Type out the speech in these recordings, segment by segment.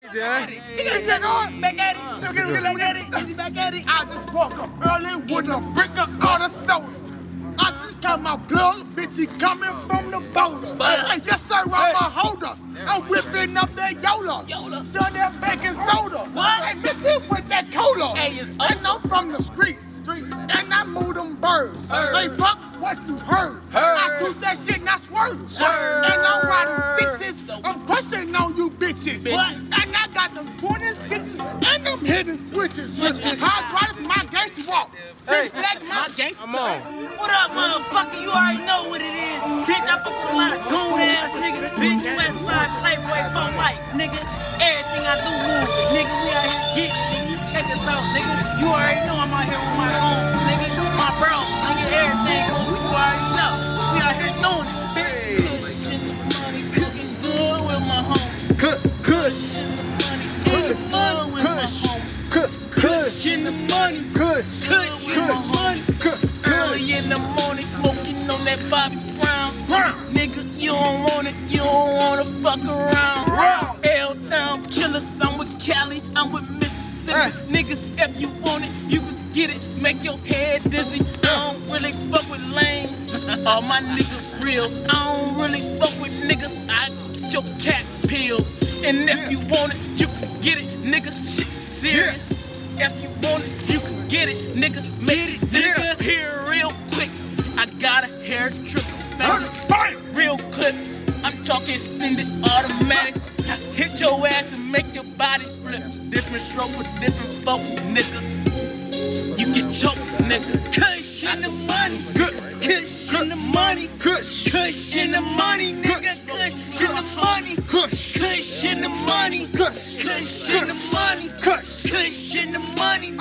Yeah. He got back on. Back at it. Back at it. Is he back at it? I just woke up early with a brick of all the soda. I just got my plug, bitch, he coming from the boulder. Hey, yes sir, I'm a holder. I'm whipping up that Yola. Son, that baking soda. What? Hey, miss me with that cola. Hey, it's and I'm from the streets. And I move them birds. Hey, fuck what you heard. I shoot that shit and I swerve. And I'm riding sixes. I'm crushing on you bitches. And I got them 26s and them hidden switches. Hydraulics, my gangster walk. Six Flag, my gangster talk. What up, motherfucker? You already know what it is. Bitch, I fuck with a lot of goon ass niggas. Bitch, Westside, Playboy, phone life, nigga. Everything I do move, nigga. We out here getting, nigga. You check us out, nigga. You already know I'm out here with my own, nigga. My bro, nigga. Everything cool. You already know. We out here doing it. Cushion money, cooking good with my home. Cushion money, cooking good with my home. Cushion the money, cushion my money. Early in the morning, smoking on that Bobby Brown. Nigga, you don't want it, you don't wanna fuck around. L-Town killers, I'm with Cali, I'm with Mississippi. Nigga, if you want it, you can get it, make your head dizzy. I don't really fuck with lanes, all my niggas real. I don't really fuck with niggas, I get your cat peeled. And if you want it, you can get it, nigga, shit serious. If you want it, you can get it, nigga. Make it disappear real quick. I got a hair triple, real clips. I'm talking extended automatics. Hit your ass and make your body flip. Different stroke with different folks, nigga. You get choked, nigga. Cushion the money, cushion the money, cushion the money, nigga. Cushion the money, cushion the money, cushion the money, cushion the money,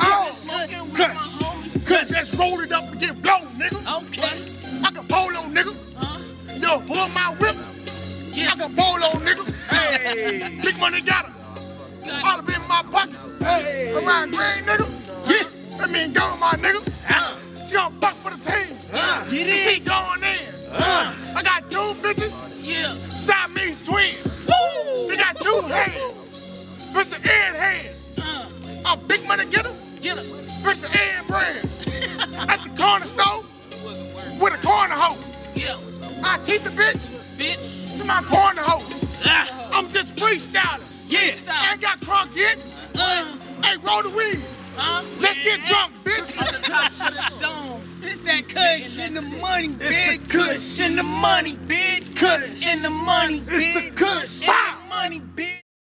nigga. Just roll it up and get blown, nigga. Okay. I can polo, nigga. Yo, pull my whip. I can polo, nigga. Hey, big money got her. All up in my pocket. Hey, around green, nigga. That mean go, my nigga. She gon' fuck for the team. She going in. I got two bitches. Siamese twins. They got two hands. Push the end hand. I'm big money getter. Push the end brand. At the corner store with a corner hoe. I keep the bitch to my corner hoe. I'm just freestyling. Ain't got crunk yet. Hey, roll the weed. Let's get drunk, bitch. On the top of the dome. It's that cushion the money, bitch. Cushion the money, bitch. Cushion the money, bitch. Cushion the money, bitch.